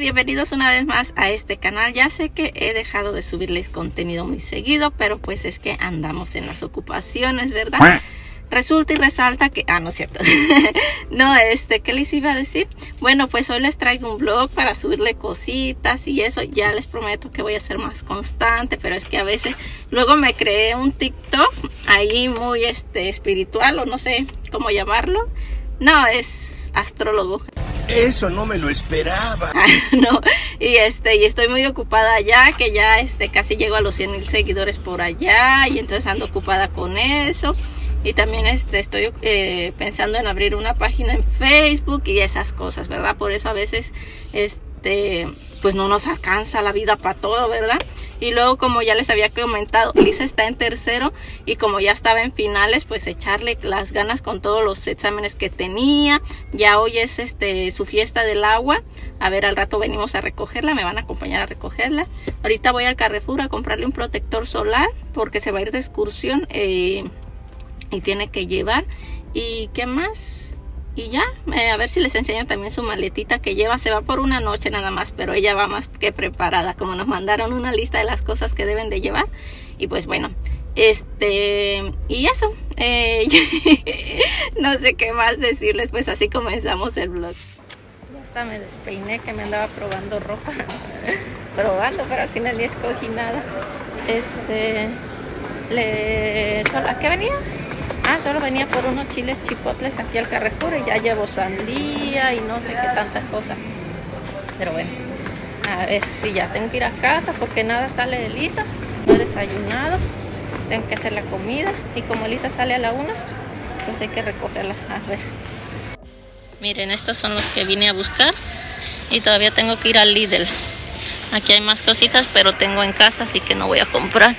bienvenidos una vez más a este canal. Ya sé que he dejado de subirles contenido muy seguido, pero pues es que andamos en las ocupaciones, ¿verdad? Resulta y resalta que... no es cierto. No, ¿qué les iba a decir? Bueno, pues hoy les traigo un vlog para subirle cositas y eso. Ya les prometo que voy a ser más constante, pero es que a veces... Luego me creé un TikTok ahí muy espiritual, o no sé cómo llamarlo. No, es astrólogo. Eso no me lo esperaba. No, y estoy muy ocupada ya, que ya casi llego a los 100,000 seguidores por allá, y entonces ando ocupada con eso. Y también estoy pensando en abrir una página en Facebook y esas cosas, ¿verdad? Por eso a veces pues no nos alcanza la vida para todo, ¿verdad? Y luego, como ya les había comentado, Lisa está en tercero y como ya estaba en finales, pues echarle las ganas con todos los exámenes que tenía. Ya hoy es su fiesta del agua. A ver, al rato venimos a recogerla, me van a acompañar a recogerla. Ahorita voy al Carrefour a comprarle un protector solar porque se va a ir de excursión y tiene que llevar. ¿Y qué más? Y ya, a ver si les enseño también su maletita que lleva. Se va por una noche nada más, pero ella va más que preparada. Como nos mandaron una lista de las cosas que deben de llevar. Y pues bueno, y eso. No sé qué más decirles, pues así comenzamos el vlog. Ya hasta me despeiné, que me andaba probando ropa. Pero al final ni escogí nada. ¿A qué venía? Solo venía por unos chiles chipotles aquí al Carrefour y ya llevo sandía y no sé qué tantas cosas. Pero bueno, a ver si ya tengo que ir a casa porque nada sale de Lisa. No he desayunado, tengo que hacer la comida y como Lisa sale a la 1, pues hay que recogerla. A ver. Miren, estos son los que vine a buscar y todavía tengo que ir al Lidl. Aquí hay más cositas, pero tengo en casa, así que no voy a comprar.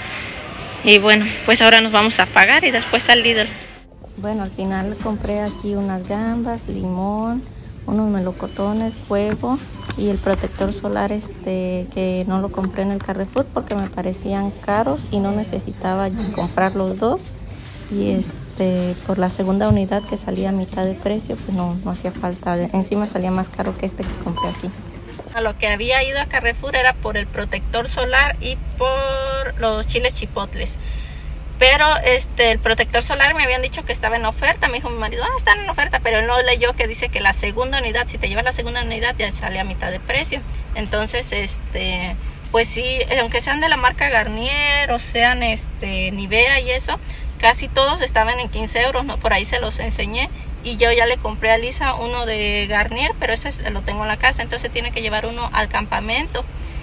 Y bueno, pues ahora nos vamos a pagar y después al Lidl. Bueno, al final compré aquí unas gambas, limón, unos melocotones, huevo y el protector solar que no lo compré en el Carrefour porque me parecían caros y no necesitaba comprar los dos. Y por la segunda unidad que salía a mitad de precio, pues no hacía falta. Encima salía más caro que que compré aquí. A lo que había ido a Carrefour era por el protector solar y por los chiles chipotles. Pero el protector solar me habían dicho que estaba en oferta. Me dijo mi marido, están en oferta, pero él no leyó que dice que la segunda unidad, si te llevas la segunda unidad, ya sale a mitad de precio. Entonces, pues sí, aunque sean de la marca Garnier o sean Nivea y eso, casi todos estaban en 15 euros, ¿no? Por ahí se los enseñé. Y yo ya le compré a Lisa uno de Garnier, pero ese lo tengo en la casa, entonces tiene que llevar uno al campamento.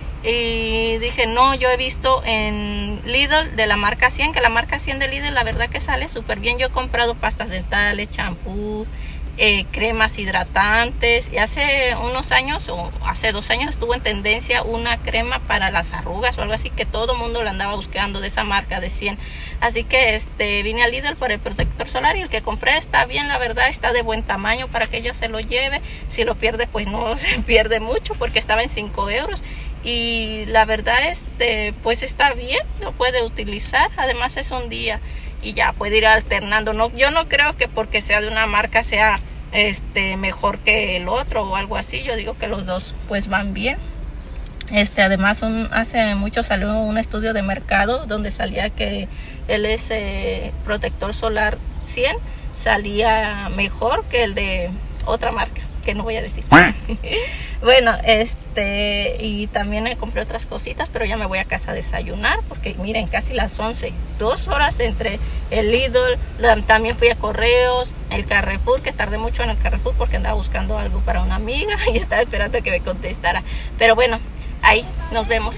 Y dije, no, yo he visto en Lidl de la marca 100, que la marca 100 de Lidl la verdad que sale súper bien. Yo he comprado pastas dentales, champú, cremas hidratantes. Y hace unos años, o hace 2 años, estuvo en tendencia una crema para las arrugas o algo así, que todo el mundo la andaba buscando, de esa marca de 100. Así que vine al Lidl por el protector solar y el que compré está bien, la verdad, está de buen tamaño para que ella se lo lleve. Si lo pierde, pues no se pierde mucho porque estaba en 5 euros. Y la verdad, pues está bien, lo puede utilizar. Además es un día y ya puede ir alternando. No, yo no creo que porque sea de una marca sea mejor que el otro o algo así. Yo digo que los dos pues van bien. Además hace mucho salió un estudio de mercado donde salía que el protector solar 100 salía mejor que el de otra marca, que no voy a decir. Bueno, y también me compré otras cositas, pero ya me voy a casa a desayunar porque miren, casi las 11, 2 horas entre el Lidl, también fui a Correos, el Carrefour, que tardé mucho en el Carrefour porque andaba buscando algo para una amiga y estaba esperando a que me contestara. Pero bueno, ahí nos vemos.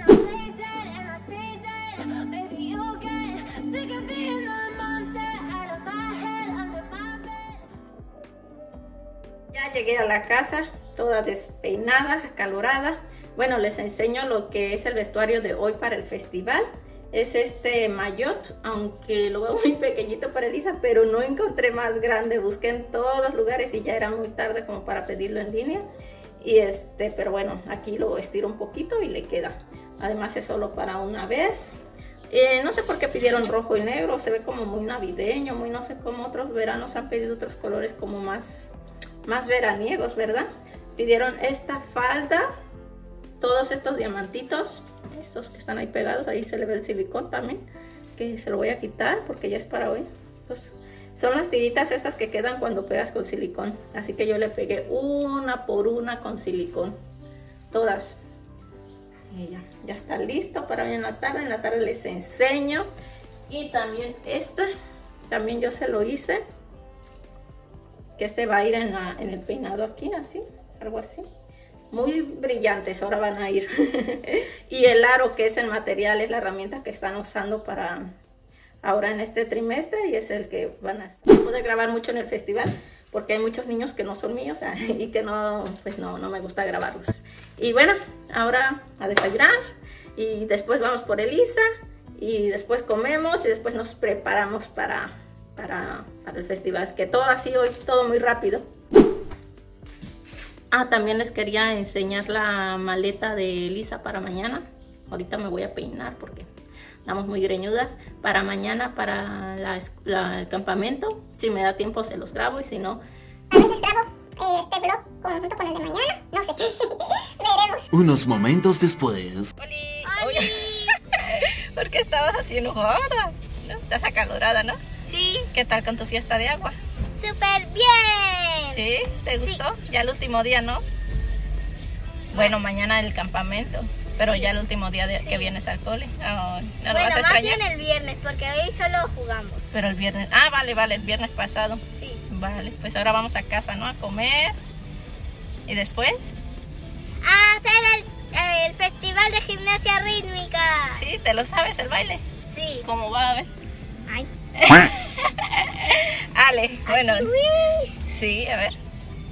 Ya llegué a la casa, toda despeinada, acalorada. Bueno, les enseño lo que es el vestuario de hoy para el festival. Es maillot, aunque lo veo muy pequeñito para Elisa, pero no encontré más grande. Busqué en todos lugares y ya era muy tarde como para pedirlo en línea. Y pero bueno, aquí lo estiro un poquito y le queda. Además es solo para una vez. No sé por qué pidieron rojo y negro, se ve como muy navideño, muy no sé cómo. Otros veranos han pedido otros colores como más veraniegos, ¿verdad? pidieron esta falda, todos estos diamantitos, estos que están ahí pegados, ahí se le ve el silicón también, que se lo voy a quitar porque ya es para hoy. Entonces, son las tiritas estas que quedan cuando pegas con silicón, así que yo le pegué una por una con silicón, todas. Y ya está listo para hoy en la tarde les enseño. Y también este, también yo se lo hice, que este va a ir en el peinado aquí, así, algo así. Muy brillantes ahora van a ir. Y el aro, que es el material, es la herramienta que están usando para ahora en este trimestre, y es el que van a poder grabar mucho en el festival, porque hay muchos niños que no son míos y que no, pues no me gusta grabarlos. Y bueno, ahora a desayunar y después vamos por Elisa y después comemos y después nos preparamos para el festival, que todo así hoy, todo muy rápido. También les quería enseñar la maleta de Elisa para mañana. Ahorita me voy a peinar porque estamos muy greñudas. Para mañana, para el campamento, si me da tiempo se los grabo, y si no, a veces grabo este vlog junto con el de mañana, no sé. Veremos. Unos momentos después. ¡Oli! ¿Por qué estabas así enojada? ¿No? Estás acalorada, ¿no? Sí. ¿Qué tal con tu fiesta de agua? ¡Súper bien! ¿Sí? ¿Te gustó? Sí. Ya el último día, ¿no? Bueno, mañana el campamento, pero sí, ya el último día sí, que vienes al cole. Oh, ¿no lo bueno, vas a más extrañar? bien el viernes, porque hoy solo jugamos. Pero el viernes... vale, el viernes pasado. Sí. Vale, pues ahora vamos a casa, ¿no? A comer. ¿Y después? A hacer el festival de gimnasia rítmica. Sí, ¿te lo sabes el baile? Sí. ¿Cómo va? A ver. Ay. Ale, bueno. Uy. Sí, a ver.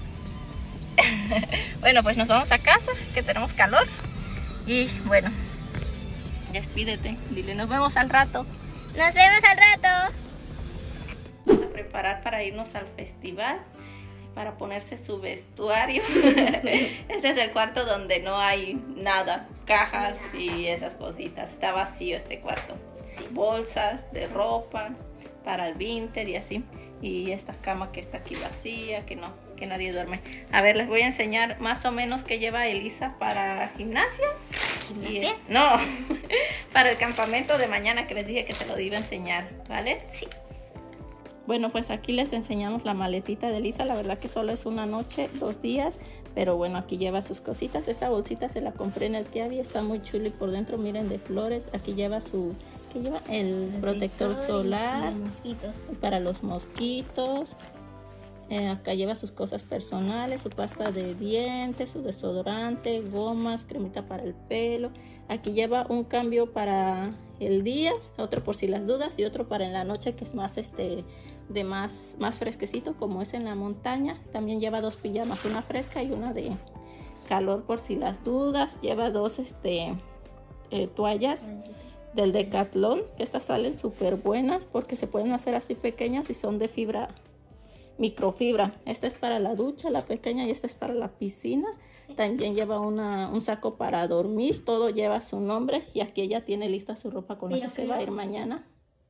Bueno, pues nos vamos a casa, que tenemos calor. Y bueno, despídete, dile, nos vemos al rato. Nos vemos al rato. Vamos a preparar para irnos al festival, para ponerse su vestuario. Ese es el cuarto donde no hay nada, cajas y esas cositas. Está vacío este cuarto. Bolsas de ropa para el vintage y así. Y esta cama que está aquí vacía, que nadie duerme. A ver, les voy a enseñar más o menos qué lleva Elisa para gimnasia. ¿Gimnasia? No, para el campamento de mañana, que les dije que te lo iba a enseñar, ¿vale? Sí. Bueno, pues aquí les enseñamos la maletita de Elisa. La verdad que solo es una noche, 2 días. Pero bueno, aquí lleva sus cositas. Esta bolsita se la compré en el Kiabi, está muy chula y por dentro miren de flores. Aquí lleva el protector solar para los mosquitos. Acá lleva sus cosas personales, su pasta de dientes, su desodorante, gomas, cremita para el pelo. Aquí lleva un cambio para el día, otro por si las dudas y otro para en la noche, que es más más fresquecito, como es en la montaña. También lleva 2 pijamas, una fresca y una de calor por si las dudas. Lleva 2 toallas del Decathlon, que estas salen súper buenas porque se pueden hacer así pequeñas y son de fibra, microfibra. Esta es para la ducha, la pequeña, y esta es para la piscina. También lleva un saco para dormir, todo lleva su nombre, y aquí ella tiene lista su ropa con la que se va a ir mañana.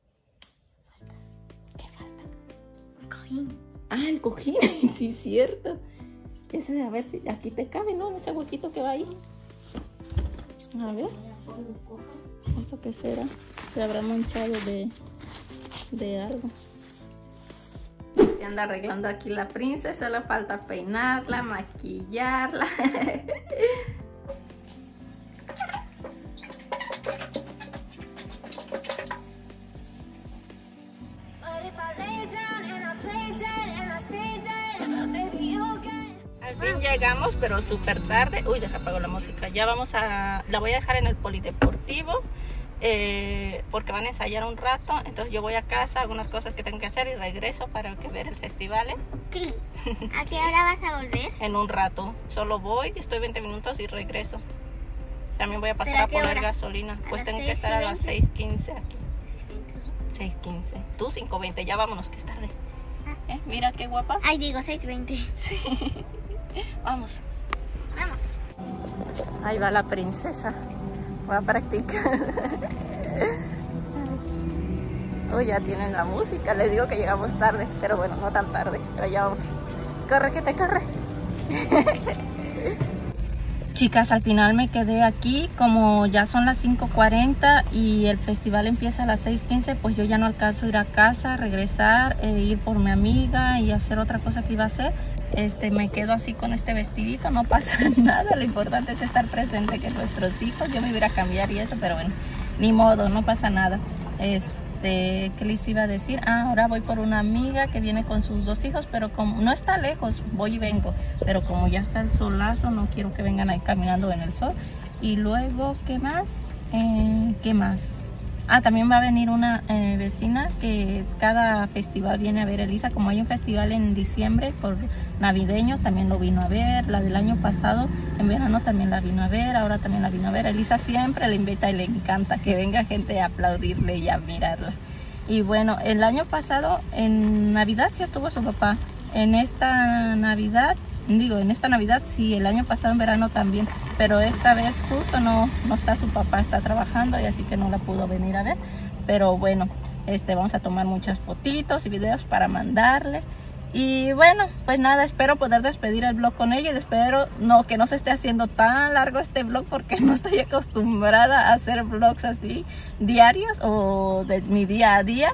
¿Qué falta? El cojín. El cojín, sí, cierto. Ese, a ver si aquí te cabe, ¿no? Ese huequito que va ahí. A ver. ¿Esto qué será? Se habrá manchado de algo. Se anda arreglando aquí la princesa, solo falta peinarla, maquillarla. Al fin llegamos, pero súper tarde. Uy, deja apago la música. Ya la voy a dejar en el polideportivo. Porque van a ensayar un rato, entonces yo voy a casa, algunas cosas que tengo que hacer y regreso para ver el festival. Sí. ¿A qué hora vas a volver? En un rato, solo voy, estoy 20 minutos y regreso. También voy a pasar ¿Pero a a qué poner hora? gasolina, pues tengo que 6:20? estar a las 6:15 aquí. 6:15. Tú 5:20, ya vámonos que es tarde. Mira qué guapa. Ay, digo 6:20. Sí. Vamos. Vamos. Ahí va la princesa. Voy a practicar. Uy, ya tienen la música. Les digo que llegamos tarde, pero bueno, no tan tarde. Pero ya vamos. Corre, que te corre. Chicas, al final me quedé aquí, como ya son las 5:40 y el festival empieza a las 6:15, pues yo ya no alcanzo a ir a casa, regresar, ir por mi amiga y hacer otra cosa que iba a hacer. Me quedo así con este vestidito, no pasa nada, lo importante es estar presente que nuestros hijos, yo me iba a cambiar y eso, pero bueno, ni modo, no pasa nada. ¿Qué les iba a decir? Ahora voy por una amiga que viene con sus 2 hijos, pero como no está lejos, voy y vengo, pero como ya está el solazo, no quiero que vengan ahí caminando en el sol. Y luego, ¿qué más? ¿Qué más? También va a venir una vecina que cada festival viene a ver a Elisa. Como hay un festival en diciembre por navideño, también lo vino a ver. La del año pasado, en verano, también la vino a ver. Ahora también la vino a ver. Elisa siempre le invita y le encanta que venga gente a aplaudirle y a mirarla. Y bueno, el año pasado, en Navidad, sí estuvo su papá. En esta Navidad sí, el año pasado en verano también, pero esta vez justo no está su papá, está trabajando y así que no la pudo venir a ver. Pero bueno, vamos a tomar muchas fotitos y videos para mandarle. Y bueno, pues nada, espero poder despedir el vlog con ella y espero que no se esté haciendo tan largo este vlog porque no estoy acostumbrada a hacer vlogs así diarios o de mi día a día.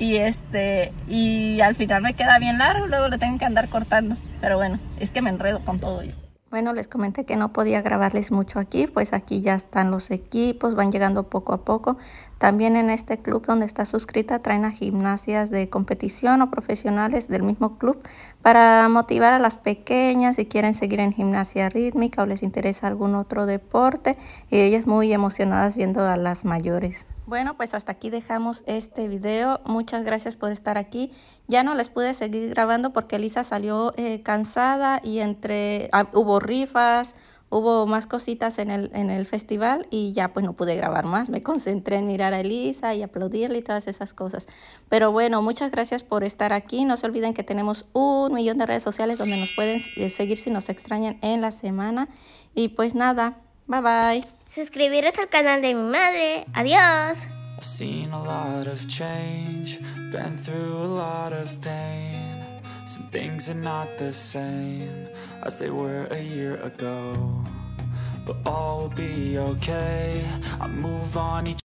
Y al final me queda bien largo, luego le tengo que andar cortando. Pero bueno, es que me enredo con todo yo. Bueno, les comenté que no podía grabarles mucho aquí, pues aquí ya están los equipos, van llegando poco a poco. También en este club donde está suscrita traen a gimnasias de competición o profesionales del mismo club para motivar a las pequeñas si quieren seguir en gimnasia rítmica o les interesa algún otro deporte. Y ellas muy emocionadas viendo a las mayores. Bueno, pues hasta aquí dejamos este video. Muchas gracias por estar aquí. Ya no les pude seguir grabando porque Elisa salió cansada y hubo rifas, hubo más cositas en el festival y ya pues no pude grabar más. Me concentré en mirar a Elisa y aplaudirle y todas esas cosas. Pero bueno, muchas gracias por estar aquí. No se olviden que tenemos 1 millón de redes sociales donde nos pueden seguir si nos extrañan en la semana. Y pues nada, bye bye. Suscribiros al canal de mi madre. Adiós. I've seen a lot of change, been through a lot of pain. Some things are not the same as they were a year ago, but all will be okay. I move on each